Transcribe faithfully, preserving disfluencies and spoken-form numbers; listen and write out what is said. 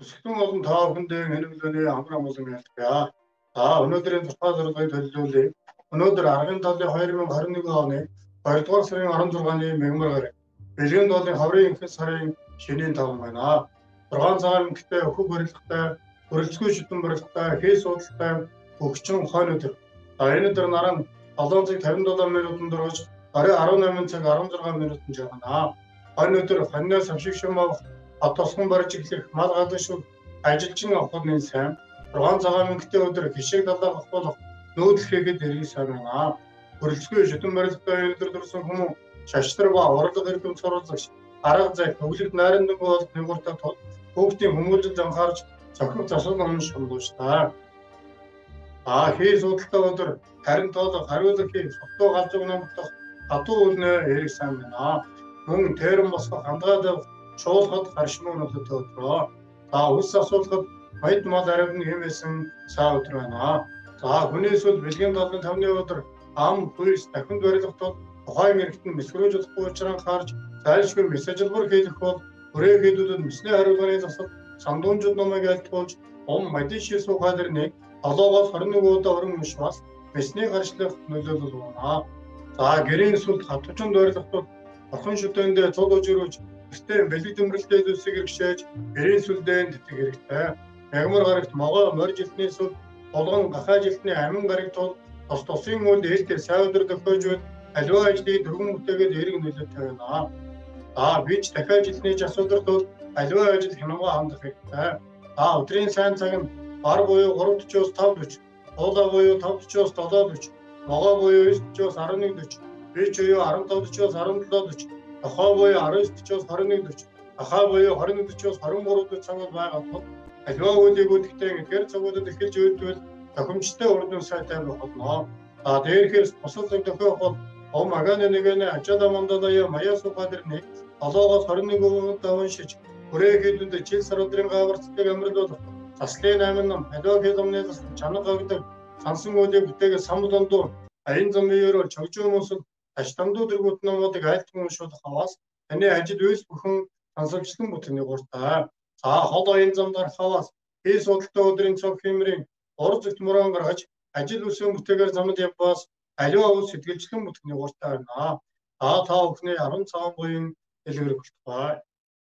Бүсгэн олон та бүхэндээ энэ өглөөний амар амгалан айлтгая. За өнөөдрийн тухай зорилгыг төлөвлөе. Өнөөдөр аргын талын две тысячи двадцать один оны хоёрдугаар сарын16-ны мягмар гараг. Бэлгийн долын хаврын ихэнх сарын шинийн таван байна. зургаан цагаан эмэгтэй өхөг барилгатай, хөрөлцгүй шүтэн барилгатай, хээ суудалтай хөгжин хойно өдөр. За энэ өдөр наран долоон цаг пятьдесят seven минутанд дөрөж орой деснайман цаг sixteen минутанд жаргана. Хойно өдөр хоньноос авшиг шумав хот тосгон барьж эхлэх мал гадны шүг ажилчин авахны сайн зургаан цагаан эмэгтэй өдөр хишиг далаа авах нүүдэл хийгээд ирэх сайн байна. Хөрөлцгүй шүтэн барилгатай өдөр дөрсөн хүмүүс шаштар ба урлаг эрдэм сурвалжлагч арга зай төвлөлт найрамдан бол нэгуртаа тул хүүхдийн хүмүүжил анхаарч цохих засал өмнө шумлууштай. А хий судалтай өдөр харин тоол хариулах хий согтуу галж өгнөмтөх хатуу үлнэ эрэг сайн байна. Мөн тэрэн босгох хандгаад шуулахад гаршмын өдөртөө өдрөө. За ус асуулахад баяд мал аривны хэмээсэн цаа өдөр байна. За хүний сүл бэлгийн долын тавны өдөр ам хүйс дахин барилгах тул тухайн эргэтэн мэсгрүүж болохгүй учраас харж зайлшгүй мессежлбор хийх бол хүрээ хийдүүдэд мэсний хариулгын засал сандуунжууд номыг айлтгуулж ом мадиши сухалэрний долоогоос twenty-one удаа өрн мушмас месний гарчлах нөлөөлөл байна. За гэрийн сүлд хатвчин дойрлох тул орхон шүтэндээ цуг өжрүүж өстэй бэлэг дөмрөлтэй зүйлсийг хэрэгшээж гэрийн сүлдээ тэтгэх хэрэгтэй. Мягмар гарагт могоо морь жилтний сүл болгон гахаа жилтний амин гарагт тул тус тусын үнд ээлтэй сайн өдөр төхөж байл аливаа ажлыг дөрвөн бүтээгээд эрг нөлөөтэй байна. За бич дахиад жилтний час өдөрт бол аливаа ажил хямгаа хандах хэрэгтэй. За өдрийн сайн цаг нь бар буюу three forty-five-аас five forty, уулаа буюу five forty-five-аас seven forty, могоо буюу nine forty-five-аас eleven forty, бич буюу fifteen forty-five-аас seventeen forty, тохоо буюу nineteen forty-five-аас twenty-one forty, ахаа буюу twenty forty-five-аас twenty-three цаг цагууд байгаа тул аливаа үеийг үдэхтэй эдгээр цагуудад эхэлж үйдвэл тохиомжтой урдын сайтай байх болно. За дээрхээс бусад цаг тохиох бол ом агааны нэгэн ачаада мандалая маяа сухадэрний долоогоос twenty-one удаа уншиж хүрээ хийдүүнд жил сар өдрийн гаварцдаг амьдрал бол заслын амин ном аливаа хэлмний чанга гагдаг сансан үеийг бүтээгээ сам дондуу аян замын чогжоо мөсөл аштамдуу дэргүүт номуудыг айлтган уншуулах хаваас таны ажил үйлс бүхэн сансалжлан бүтээний гуртаа. За хол аян замдаар хаваас хий судалтай өдрийн цог хэмрийн ур зүгт мөрөн гаргаж ажил үсэн бүтээгээр замд явбаас аливаа үл сэтгэлжлэн бүтээний гуртаа байна. За та бүхний арван цагаан буян дэлгэрэх болтугай.